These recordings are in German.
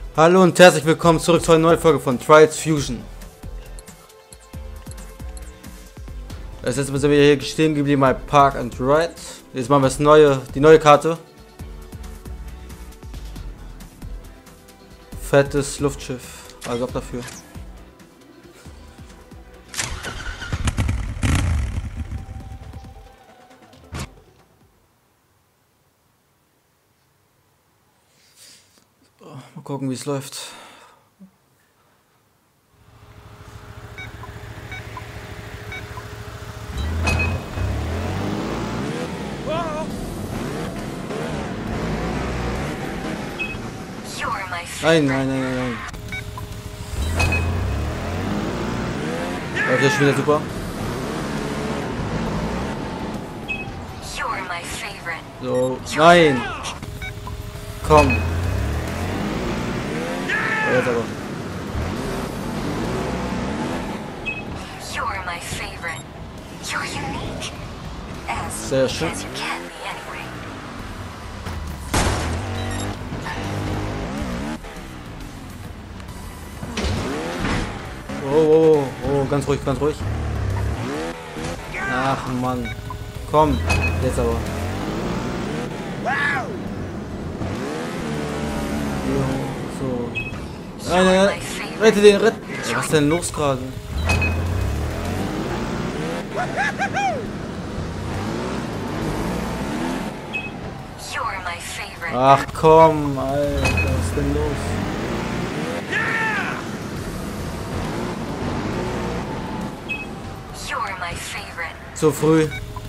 Hallo und herzlich willkommen zurück zu einer neuen Folge von Trials Fusion. Es ist jetzt hier stehen geblieben bei Park and Ride. Jetzt machen wir die neue Karte. Fettes Luftschiff. Also ab dafür. Mal gucken, wie es läuft. Nein. Das ist schon wieder super. So, nein. Komm. Jetzt aber. Sehr schön. Oh, ganz ruhig, ganz ruhig. Ach Mann. Komm, jetzt aber. So. Nein. Rette den, rette. Was ist denn los gerade? Ach komm, Alter, was ist denn los? Zu früh.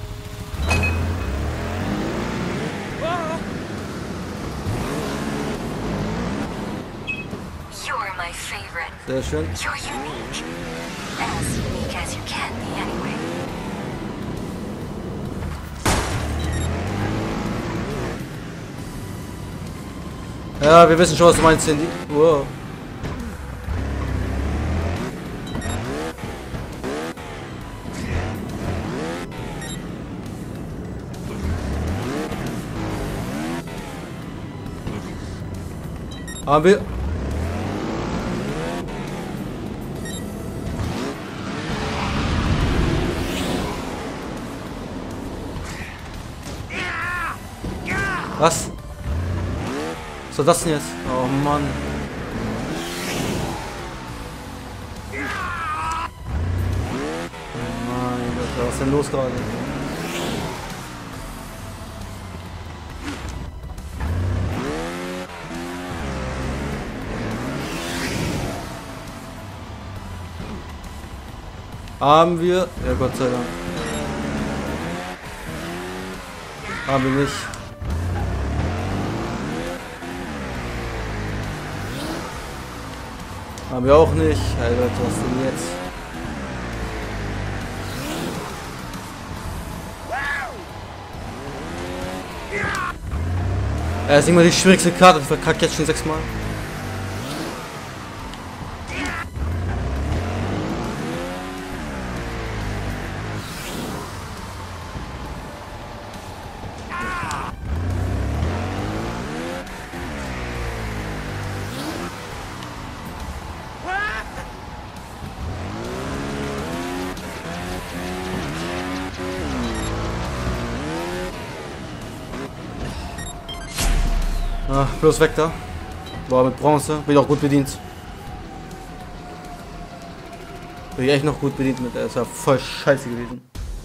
Sehr schön. Ja, wir wissen schon, was du meinst, Cindy. Wow. Haben wir. Was? Was soll das denn jetzt? Oh Mann. Mein Gott, was ist denn los gerade? Haben wir? Ja, Gott sei Dank. Haben wir nicht. Haben wir auch nicht. Hey Leute, was denn jetzt? Ist immer die schwierigste Karte. Ich verkacke jetzt schon 6 Mal. Ah, bloß weg da. Boah, mit Bronze. Bin ich auch gut bedient. Bin ich echt noch gut bedient mit. Er ist ja voll scheiße gewesen.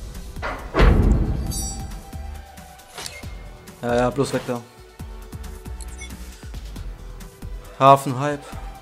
Ja, bloß weg da. Hafen-Hype.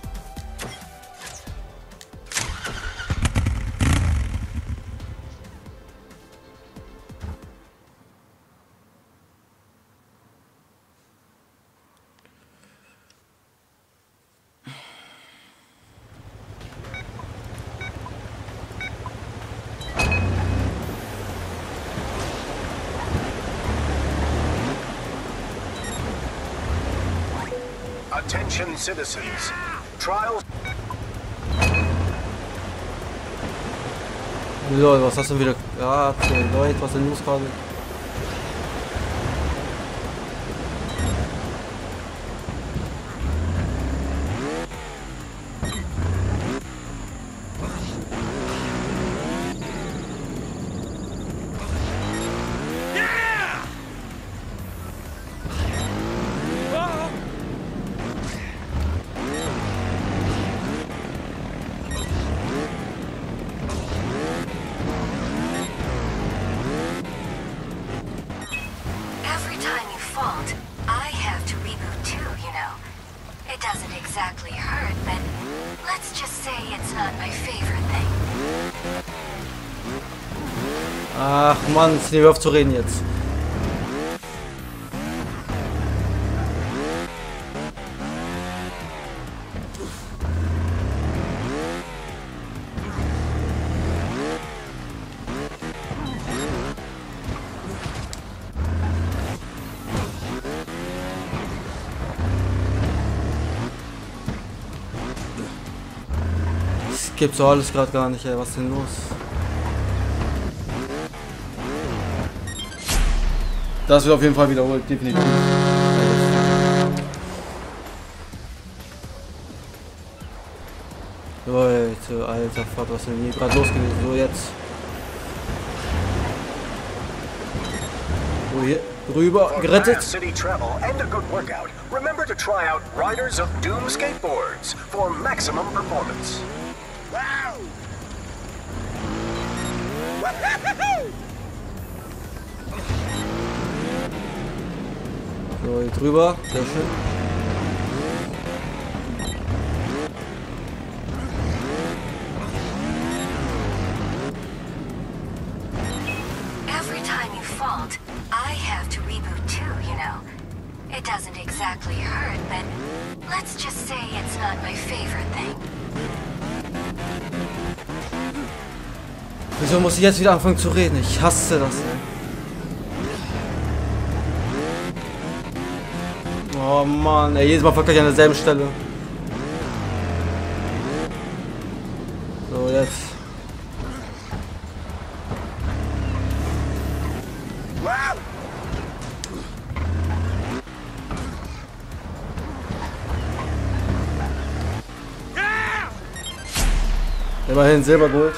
Attention citizens. Trials. Lol, was hast du wieder? Ja, okay, Leute, was ist denn los gerade? Ach Mann, jetzt nehmen wir auf zu reden jetzt. Das gibt's doch alles gerade gar nicht, ey. Was ist denn los? Das wird auf jeden Fall wiederholt, definitiv. Leute, alter Vater, was ist denn hier gerade los gewesen? So jetzt. So hier rüber, gerettet. City travel and a good workout. Remember to try out Riders of Doom skateboards for maximum performance. Wow! So, hier drüber, sehr schön. Every time you fault, I have to reboot too, you know. It doesn't exactly hurt, but let's just say it's not my favorite thing. Wieso muss ich jetzt wieder anfangen zu reden? Ich hasse das, ey. Oh Mann, ey, jedes Mal verkacke ich an derselben Stelle. So, jetzt. Immerhin Silber geholt.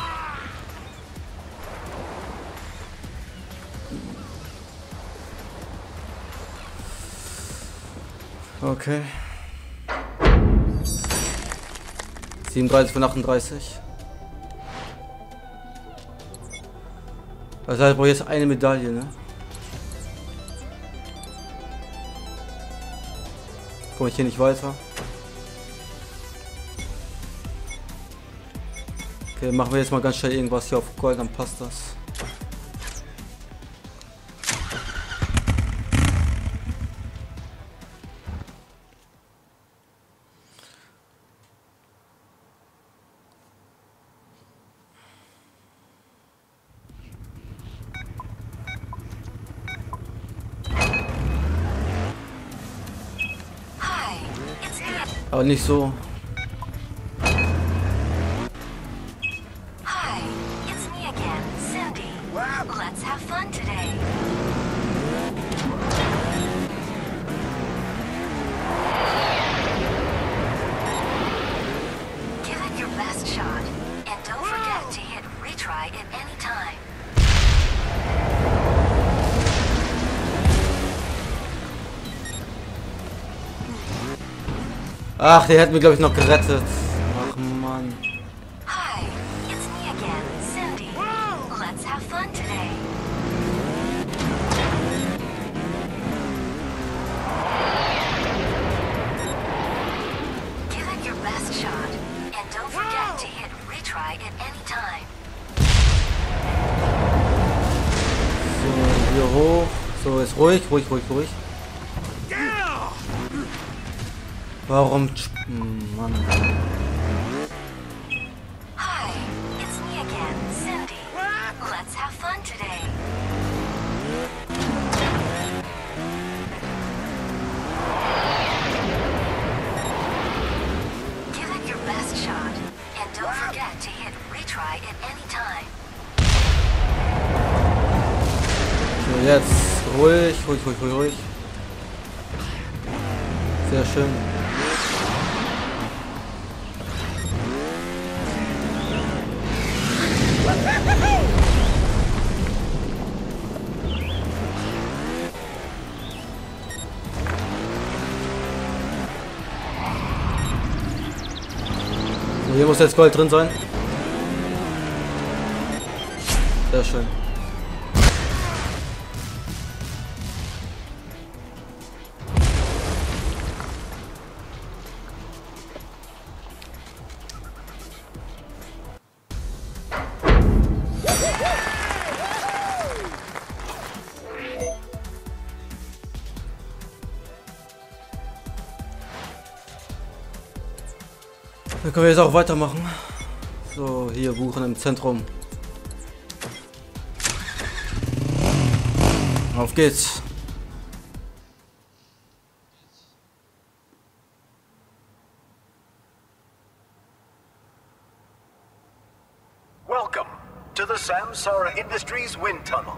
Okay. 37 von 38. Also ich brauche jetzt eine Medaille, ne? Komme ich hier nicht weiter? Okay, machen wir jetzt mal ganz schnell irgendwas hier auf Gold, dann passt das. Aber nicht so. Hi, it's me again, Cindy. Let's have fun today. Give it your best shot, and don't forget to hit retry at any time. Ach, der hat mich glaube ich noch gerettet. Ach Mann. Hi, it's me again, Cindy. Let's have fun today. Give it your best shot, and don't forget to hit retry at any time. So, hier hoch. So, ist ruhig, ruhig, ruhig, ruhig. Warum? Mann. Hi, it's me again, Cindy. Let's have fun today. Give it your best shot, and don't forget to hit retry at any time. So, jetzt ruhig, ruhig, ruhig, ruhig, ruhig. Sehr schön. So, hier muss jetzt Gold drin sein. Sehr schön. Dann können wir jetzt auch weitermachen. So, hier buchen im Zentrum. Auf geht's. Welcome to the Samsara Industries wind tunnel.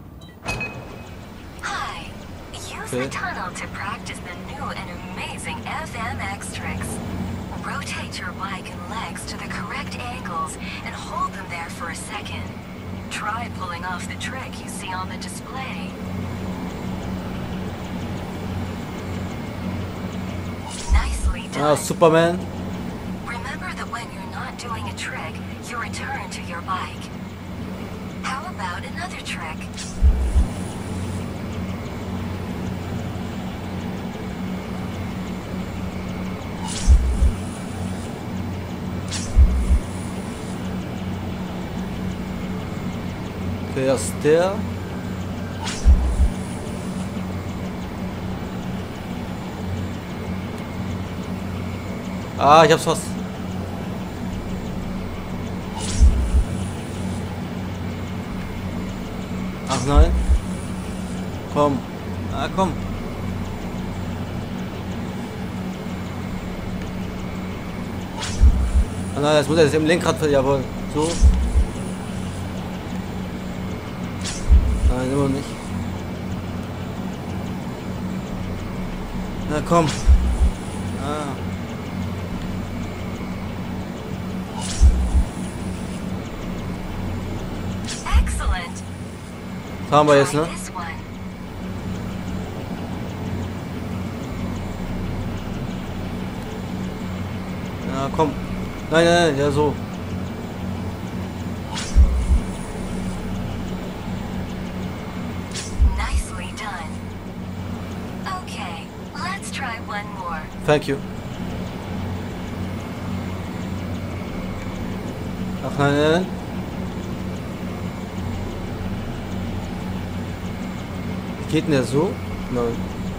Hi. Use Okay. the tunnel to practice the new and amazing FMX tricks. Rotate your bike and legs to the correct angles and hold them there for a second. Try pulling off the trick you see on the display. Nicely Ah, done. Superman. Remember that when you're not doing a trick, you return to your bike. How about another trick? Okay, das ist der. Ah, ich hab's fast. Ach nein. Komm. Ah, komm. Ah nein, das muss jetzt im Lenkrad, jawohl. So. Nein, immer nicht. Na komm. Ah. Excellent. Das haben wir jetzt, Try ne? this one. Ja, komm. Nein, nein, nein, ja so. Nicely done. Okay, let's try one more. Thank you. Ach nein, nein, nein. Wie geht denn der so? Nein.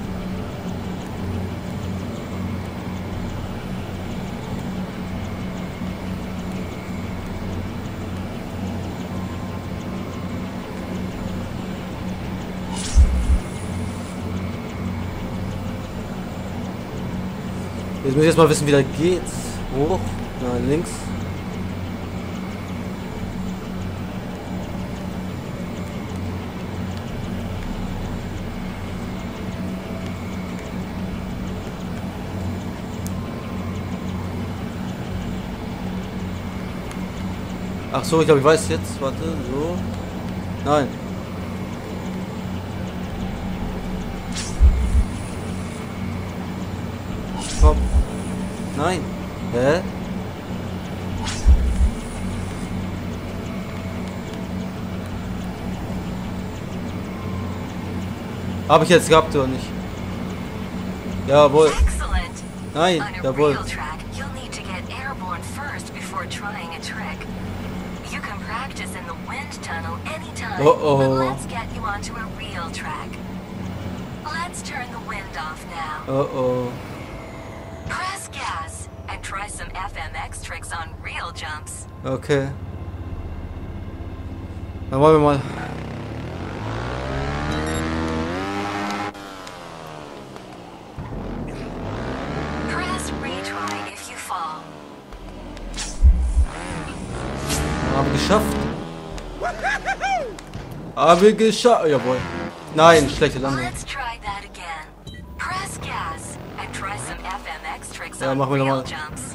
Jetzt muss ich jetzt mal wissen, wie das geht. Hoch, nein, links. Ach so, ich glaube, ich weiß jetzt. Warte, so. Nein. Komm. Nein. Hä? Habe ich jetzt gehabt oder nicht? Jawohl. Excellent. Nein, On a jawohl. real track, you'll need to get airborne first before trying a trick. You can practice in the wind tunnel anytime, Uh-oh. but let's get you onto a real track. Let's turn the wind off now. Oh oh. Press gas and try some FMX tricks on real jumps. Okay. Dann wollen wir mal. Press retry if you fall. Haben wir geschafft. Haben wir geschafft. Jawohl. Nein, schlechte Landung. Let's try that again. Press gas and try some FMX tricks Ja, on machen wir real nochmal. jumps.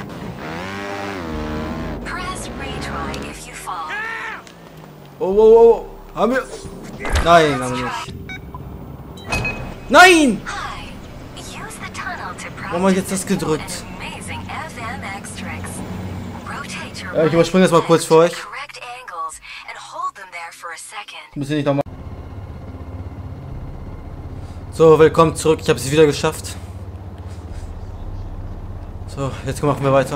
Press retry if you fall. Oh, oh, oh. Haben wir. Nein, haben wir nicht. Nein! Hi. Use the tunnel to Warum habe ich jetzt practice das gedrückt? amazing FMX tricks. Rotate your Ja, ich überspringe das mal kurz für euch. correct angles and hold them there for a second. Müssen wir nicht nochmal. So, willkommen zurück. Ich habe es wieder geschafft. So, jetzt machen wir weiter.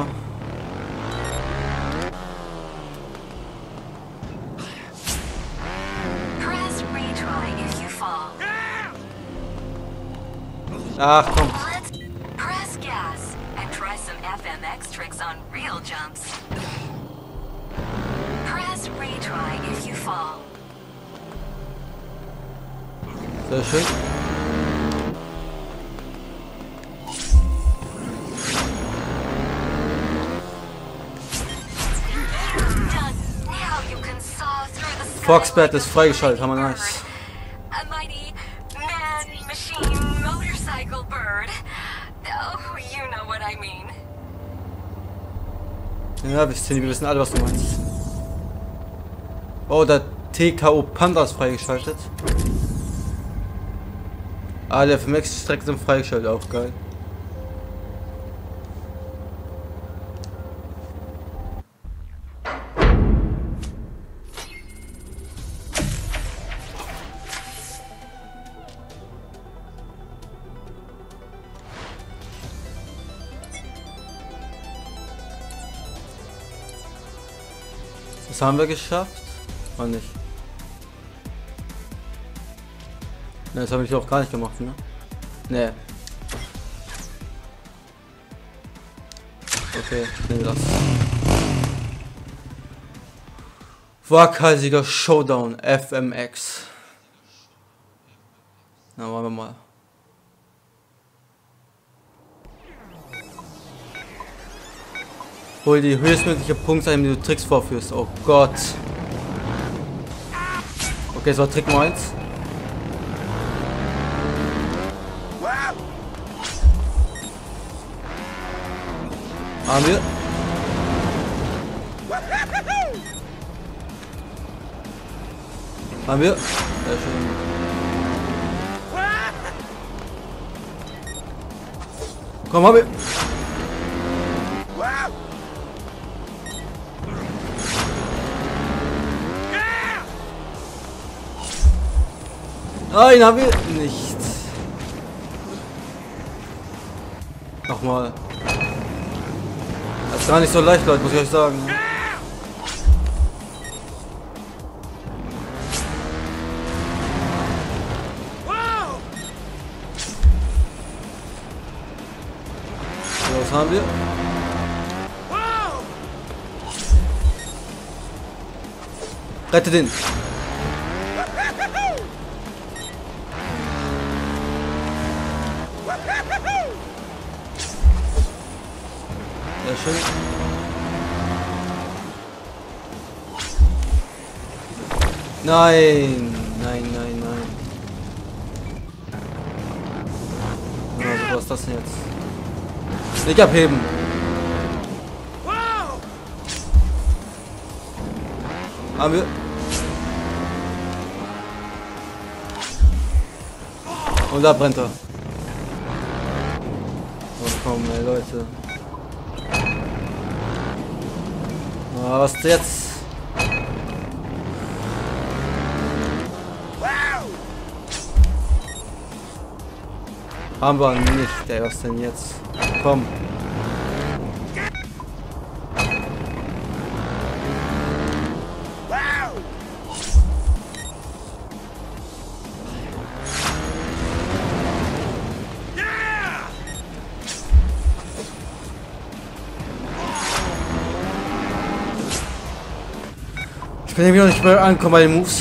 Press retry if you fall. Ach komm. Let's press gas and try some FMX FMX tricks on real jumps. Press retry if you fall. Sehr schön. Foxbat ist freigeschaltet, haben wir nice. A mighty man-machine motorcycle bird. Oh, you know what I mean. Ja, wir wissen alle, was du meinst. Oh, der TKO Panda ist freigeschaltet. Ah, der FMX-Strecken sind freigeschaltet, auch geil. Das haben wir geschafft? Oder nicht? Ne, das habe ich auch gar nicht gemacht, ne? Ne. Okay, nehmen wir das. Waghalsiger Showdown FMX. Na, wollen wir mal. Hol die höchstmögliche Punktzahl, die du Tricks vorführst. Oh Gott. Okay, das war Trick Nummer 1. Haben wir. Haben wir. Sehr schön. Komm, haben wir. Nein, haben wir nicht. Nochmal. Das ist gar nicht so leicht, Leute, muss ich euch sagen. So, was haben wir? Rette den. Sehr schön. Nein, nein, nein, nein. Also, was ist das denn jetzt? Nicht abheben. Haben wir. Und da brennt er. Oh komm, ey, Leute. Oh, was jetzt? Haben wir nicht, ey, was denn jetzt? Komm. Ich kann irgendwie noch nicht mehr ankommen bei den Moves.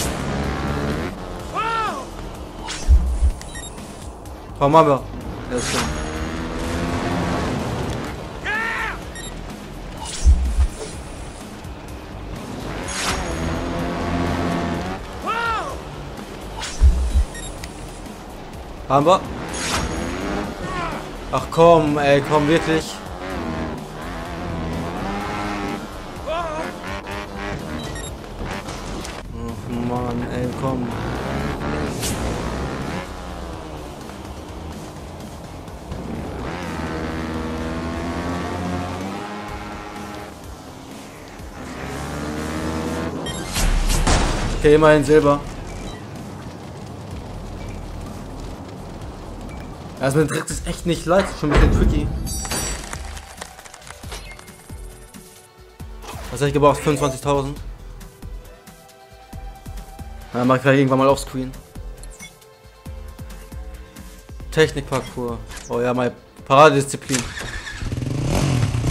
Komm, haben wir. Ja, ist schön. Haben wir. Ach komm, ey, komm, wirklich. Ach Mann, ey, komm. Okay, immerhin Silber. Also mit Tricks ist echt nicht leicht, ist schon ein bisschen tricky. Was habe ich gebraucht? 25.000. Dann mache ich vielleicht irgendwann mal offscreen. Technikparcours. Oh ja, meine Paradedisziplin.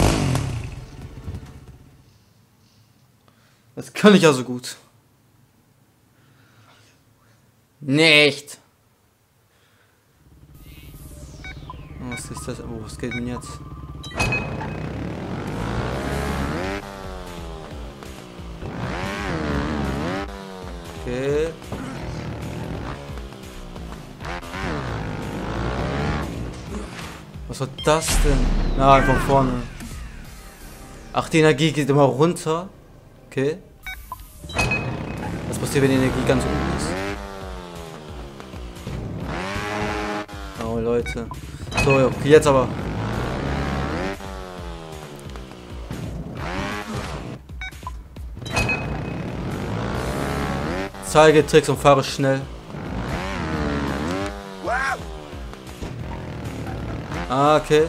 Das kann ich ja so gut. Nicht. Was ist das? Oh, was geht denn jetzt? Okay. Was war das denn? Nein, von vorne. Ach, die Energie geht immer runter. Okay. Was passiert, wenn die Energie ganz unten ist? Oh, Leute. So, okay, jetzt aber. Zeige Tricks und fahre schnell. Ah, okay.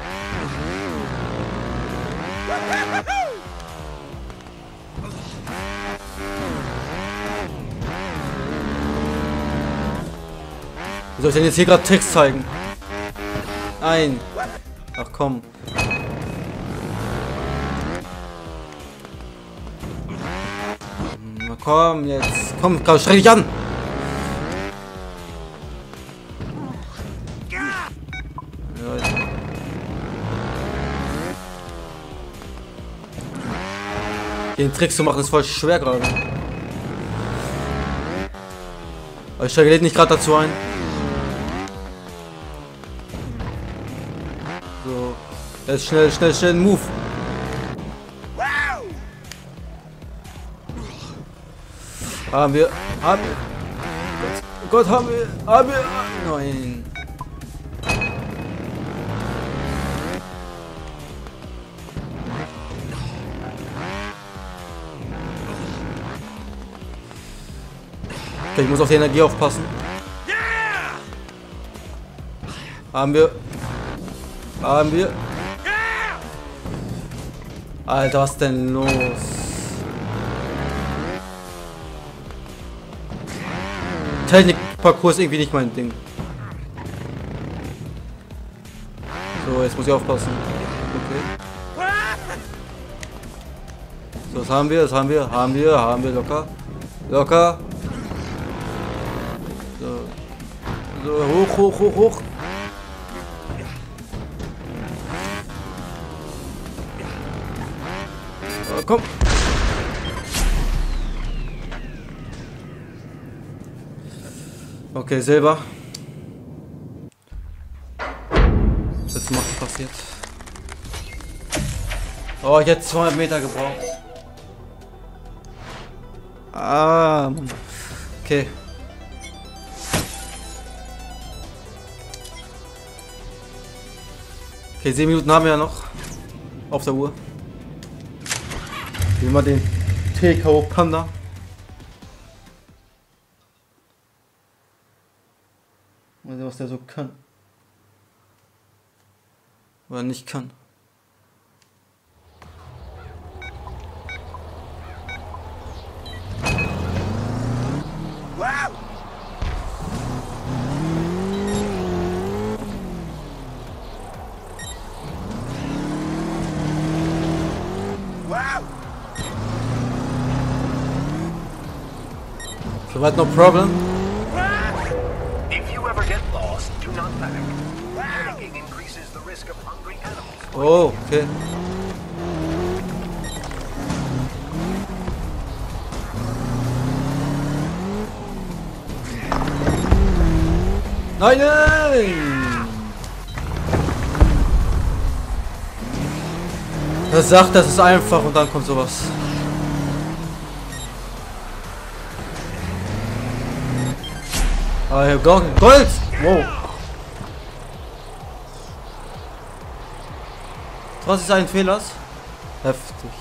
Wie soll ich denn jetzt hier gerade Tricks zeigen? Nein. Ach komm. Na komm jetzt. Komm, streng dich an. Leute. Den Tricks zu machen ist voll schwer gerade. Aber ich steige nicht gerade dazu ein. So. Jetzt schnell, Move. Haben wir. Oh Gott, haben wir. Nein. Okay, ich muss auf die Energie aufpassen. Haben wir. Alter, was denn los? Technikparcours ist irgendwie nicht mein Ding. So, jetzt muss ich aufpassen. Okay. So, das haben wir, locker. So, hoch. Oh, komm. Okay, Silber. Das macht passiert. Oh, jetzt 200 Meter gebraucht. Ah, Mann. Okay. Okay, 7 Minuten haben wir ja noch auf der Uhr. Nehmen wir den TKO Panda. Mal sehen, was der so kann. Oder nicht kann. Wow! Soweit no problem. If you ever get lost, do not panic. Panicking increases the risk of hungry animals. Oh, okay. Nein! Er sagt, das ist einfach und dann kommt sowas. Ah, ich hab Gold! Wow! Trotz des einen Fehlers? Heftig.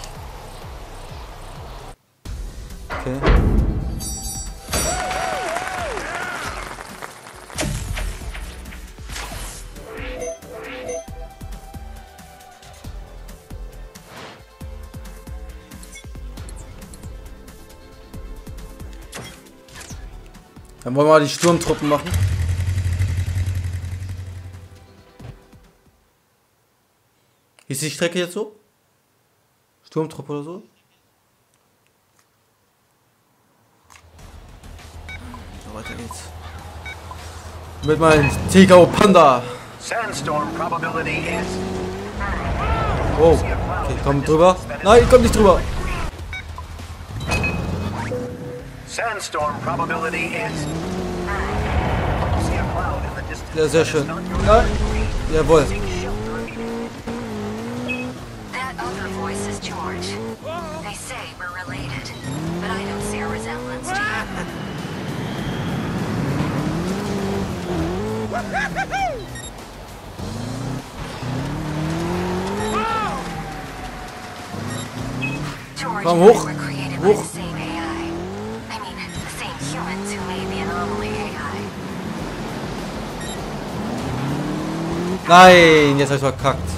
Okay. Dann wollen wir mal die Sturmtruppen machen. Ist die Strecke jetzt so? Sturmtruppe oder so? weiter geht's. Mit meinem TKO Panda. Sandstorm probability is. Oh, okay, komm drüber. Nein, komm nicht drüber. Sandstorm probability is. See a cloud in the distance. Ja, sehr schön. Nein. Jawohl. That other voice is George. They say we're related, but I don't see a resemblance to you. George Komm, and I hoch. were created by Hoch. the same AI. I mean, the same humans who made the anomaly AI. Nein, jetzt hab ich verkackt.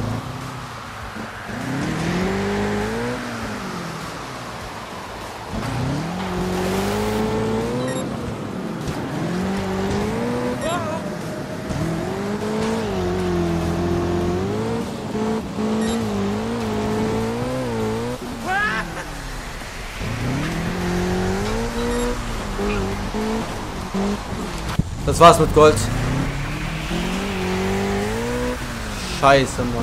Das war's mit Gold. Scheiße, Mann.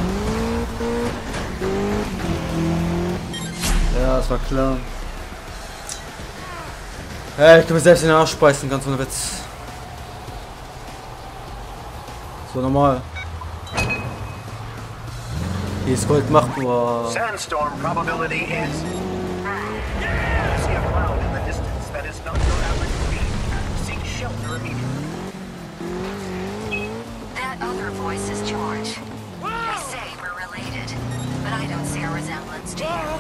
Ja, das war klar. Ja, ich kann mir selbst in den Arsch speisen, ganz ohne Witz. So normal. Hier ist Gold macht nur. Sandstorm probability is. See a cloud in the distance that is not your average speed. Seek shelter immediately. That other voice is George. They say we're related, but I don't see a resemblance to you.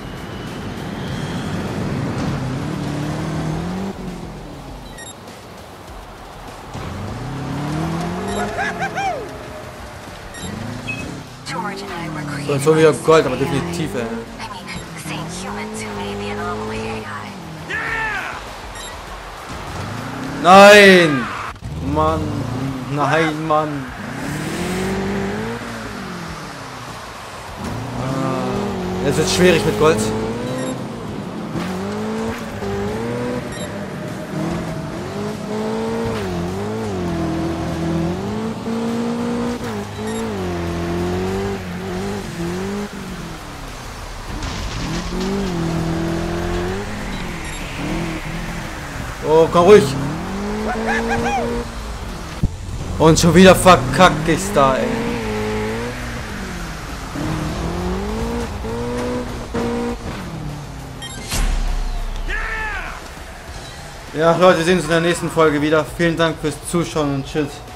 George and I were So, created jetzt schon wieder by the Gold, same aber AI. definitiv, ey. I mean, the same humans who made the anomaly AI. Nein! Mann! Nein, Mann! Jetzt wird's schwierig mit Gold. Oh, komm ruhig! Und schon wieder verkackt ich's da, ey. Ja, Leute, wir sehen uns in der nächsten Folge wieder. Vielen Dank fürs Zuschauen und tschüss.